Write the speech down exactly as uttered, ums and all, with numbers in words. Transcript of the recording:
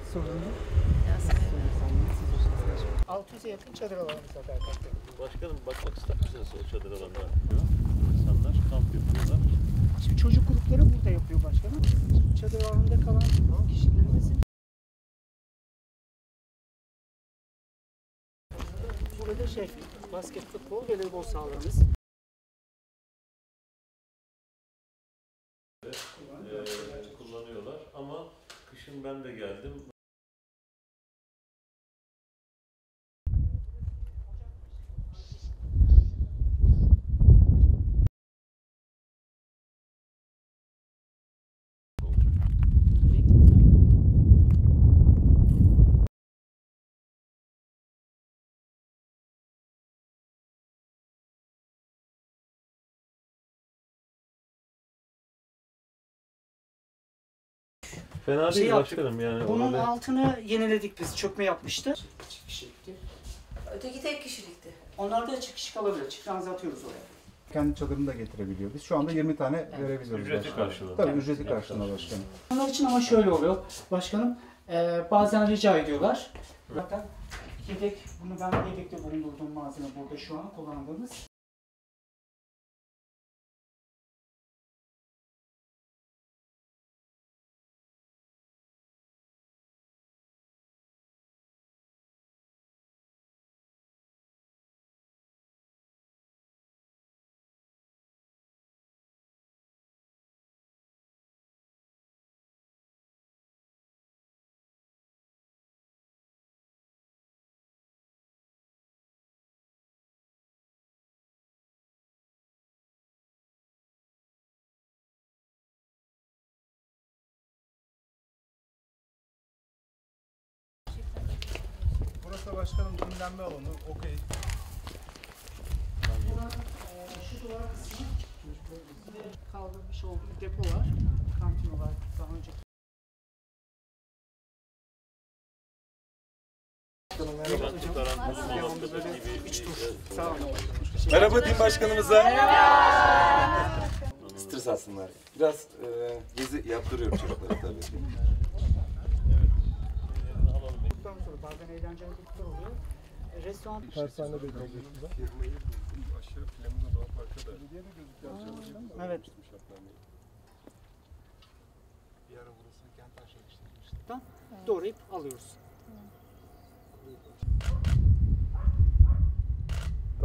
sorunu? altı yüze yakın çadır alanımız var Berkant'ta. Başkanım bakmak ister misiniz o çadır alanına? İnsanlar kamp yapıyorlar. Şimdi çocuk grupları burada yapıyor başkanım. Çadır alanında kalan kişilerimizin burada şey, basket, futbol, voleybol sahalarımız. Evet, e, kullanıyorlar ama kışın ben de geldim. Fena Şey değil yaptık, başkanım yani. bunun öyle... altını yeniledik biz, çökme yapmıştı. Çift kişilikti. Öteki tek kişilikti. Onlar da çift kişi kalabilir, çift ranza atıyoruz oraya. Kendi çadırını da getirebiliyor. Biz şu anda yirmi tane evet. verebiliyoruz. Ücreti başkanım. karşılığında. Tabii Evet. ücreti karşılığında başkanım. Onlar için ama şöyle oluyor başkanım, e, bazen rica ediyorlar. Zaten yedek, bunu ben yedekte bulundurduğum malzeme burada şu an kullandığımız. Burası başkanım dinlenme alanı, okey. Şu duvar kısmı kaldırmış olduğu depo var, kantin olarak daha önce. Merhaba din başkanımıza. Stres atsınlar. Biraz e, gezi yaptırıyorum çocuklara tabii. Sonra bazen eğlenceli gruplar oluyor. E, restoran... Tersane de kalıyor. Aşağı Flamingo Doğa Park'a da diye de gözüküyor. Evet. Bir ara burası kent aşağı işte. Doğrayıp alıyoruz.